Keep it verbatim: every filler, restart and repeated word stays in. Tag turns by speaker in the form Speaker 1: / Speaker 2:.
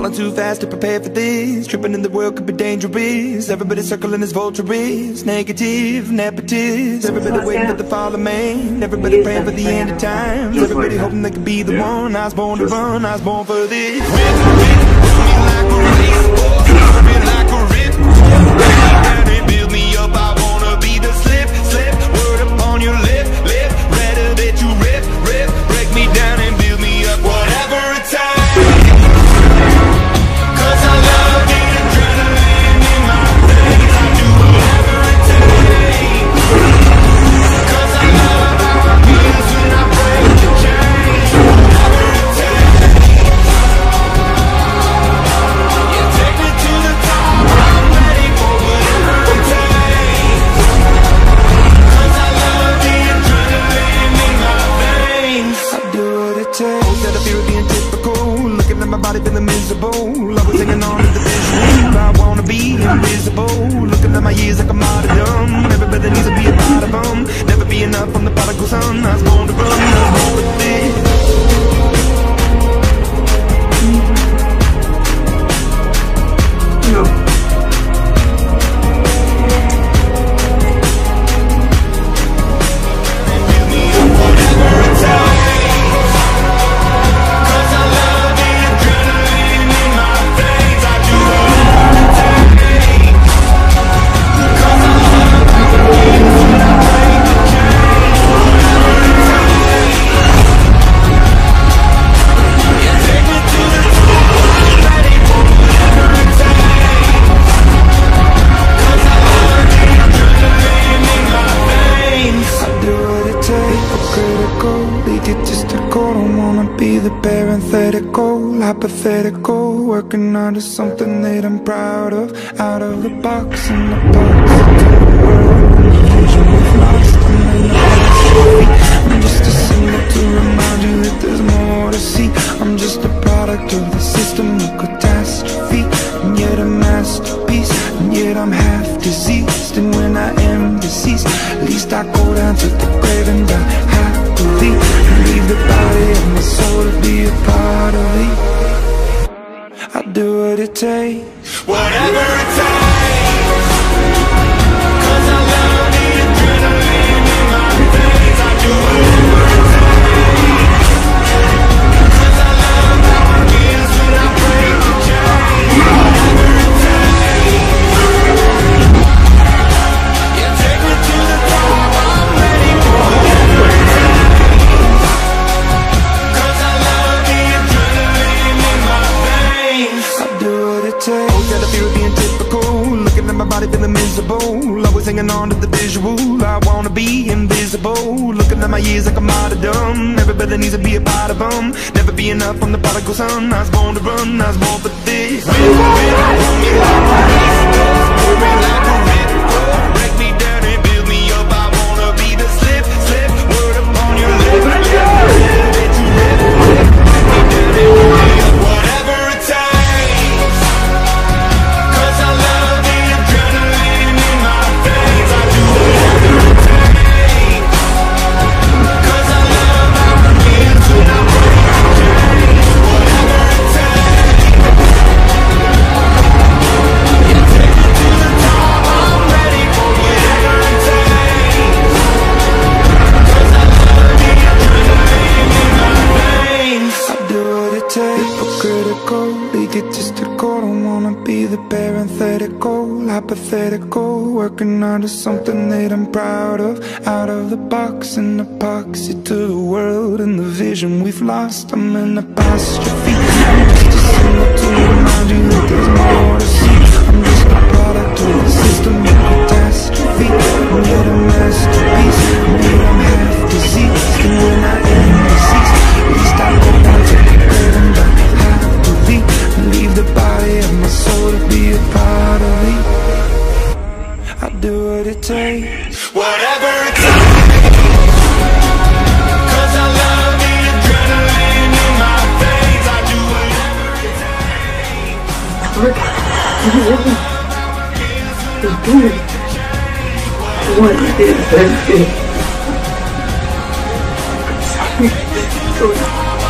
Speaker 1: falling too fast to prepare for this. Tripping in the world could be dangerous. Everybody circling as vultures, negative, nepotist. Everybody waiting for the fall of man. Everybody praying for the end of times. Everybody hoping they could be the one. I was born to run, I was born for this. Rip, rip, build me like a racehorse. Rip me like a rip. Break me down and build me up. I wanna be the slip, slip. Word upon your lip, lip. Rather that you rip, rip. Break me down and build me up. Whatever it takes. Feeling miserable, I was hanging on to the visual. I wanna be invisible, looking at my years like a martyrdom. Everybody needs to be a part of them. Never be enough, I'm the prodigal son. I was born to run, I was born with this. Hypothetical, working on to something that I'm proud of. Out of the box, in the box, into the world, in the vision we've lost. I'm in the catastrophe. I'm just a symbol to remind you that there's more to see. I'm just a product of the system of catastrophe, and yet a masterpiece, and yet I'm half diseased. And when I am deceased, at least I go down to the grave and die happily, and leave the body of my soul to be a part of it. I'll do what it takes, whatever it takes. Cause I love the adrenaline in my veins. I do whatever it takes. Cause I love how it feels when I break the chains. Whatever it takes. You take me to the top, I'm ready for whatever it takes. Cause I love the adrenaline in my veins. I'll do what it takes. Always gotta feel being typical, looking at my body feeling miserable. Always hanging on to the visual, I wanna be invisible. Looking at my years like a martyrdom. Everybody needs to be a part of them. Never be enough, I'm the prodigal son. I was born to run, I was born for this. Rip, rip, rip me like a racehorse. Rip me like a rip-horse. Break me down and build me up. I wanna be the slip, slip. Word upon your lip, lip. That you rip, rip. Break me down and build me up. Whatever it takes. Cause I love the adrenaline in my veins. I do whatever it takes. Cause I love how it feels when I break the chains. Whatever it takes. You take me to the top, I'm ready for whatever it takes. Cause I love the adrenaline in my veins. I do what it takes. Hypocritical, egotistical, don't wanna be the parenthetical. Hypothetical, working on to something that I'm proud of. Out of the box, an epoxy to the world and the vision we've lost. I'm an apostrophe. I'm just a symbol to remind you that there's more to see. I'm just a product of the system of catastrophe, and yet a masterpiece, and yet I'm half diseased. And when I am deceased, at least I go down to the grave and die happily, and leave the body of my soul to be a part of it. I'll do what it takes, whatever it takes. Cause I love the adrenaline in my veins. I do whatever it takes.
Speaker 2: Look, it's good. What it is, that's good. Sorry.